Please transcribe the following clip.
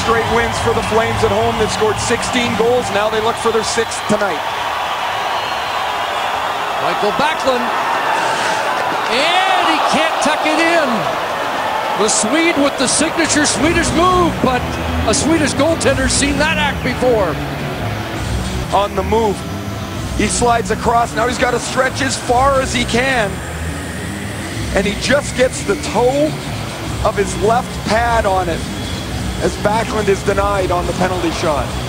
straight wins for the Flames at home. They've scored 16 goals. Now they look for their 6th tonight. Michael Backlund. And he can't tuck it in. The Swede with the signature Swedish move, but a Swedish goaltender's seen that act before. On the move. He slides across. Now he's got to stretch as far as he can. And he just gets the toe of his left pad on it as Backlund is denied on the penalty shot.